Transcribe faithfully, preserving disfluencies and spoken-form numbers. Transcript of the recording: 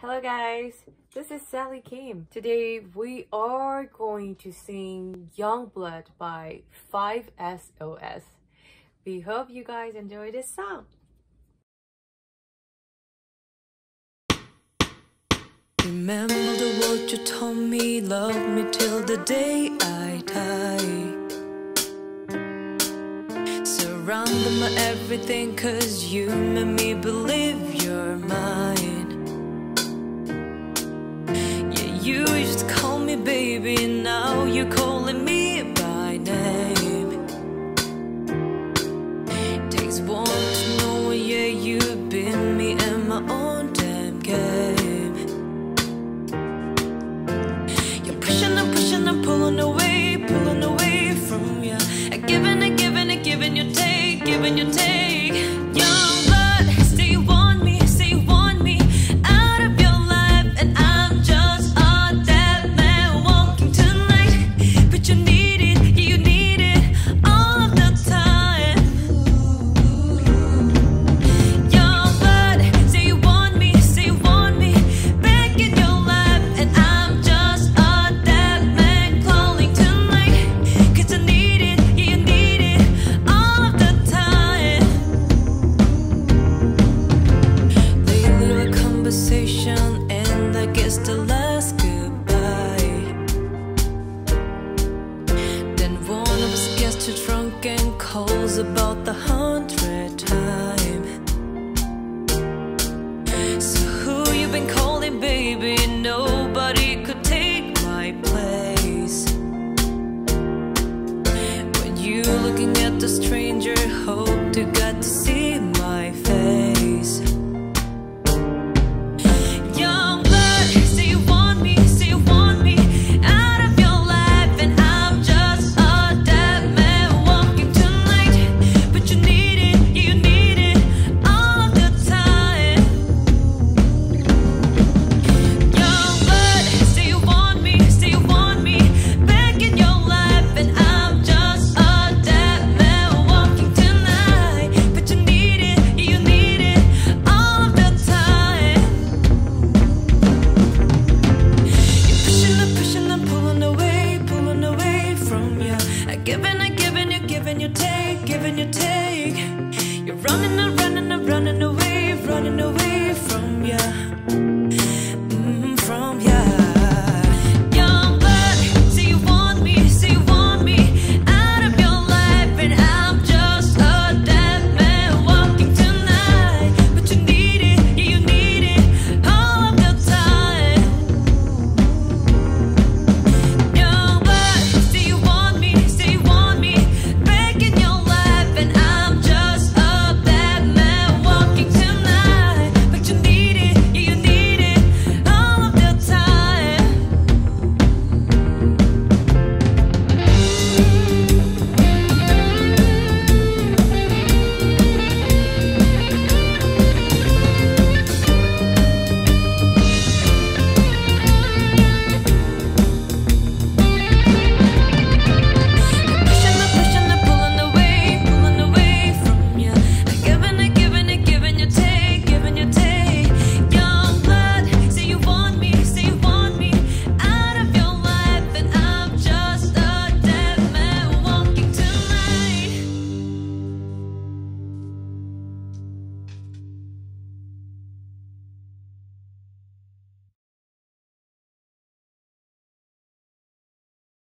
Hello guys, this is Sally Kim. Today we are going to sing Youngblood by five S O S. We hope you guys enjoy this song. Remember the word you told me, love me till the day I die. Surrounded by everything, cause you made me believe you're mine. Yeah, you used to call me baby, now you're calling me by name. Takes one to know, yeah, you've been me in my own damn game. You're pushing and pushing and pulling away, pulling away from you. And giving and giving and giving you take, giving you take. Youngblood, say you want me, say you want me out of your life, and I'm just a dead man walking tonight. But you need it, yeah, you need it all of the time. Youngblood, say you want me, say you want me back in your life, and I'm just a dead man calling tonight. Cause I need it, yeah, you need it all of the time. Lately a conversation, and I guess the last goodbye. Then one of us gets too drunk and calls about the hundredth time. So who you been calling baby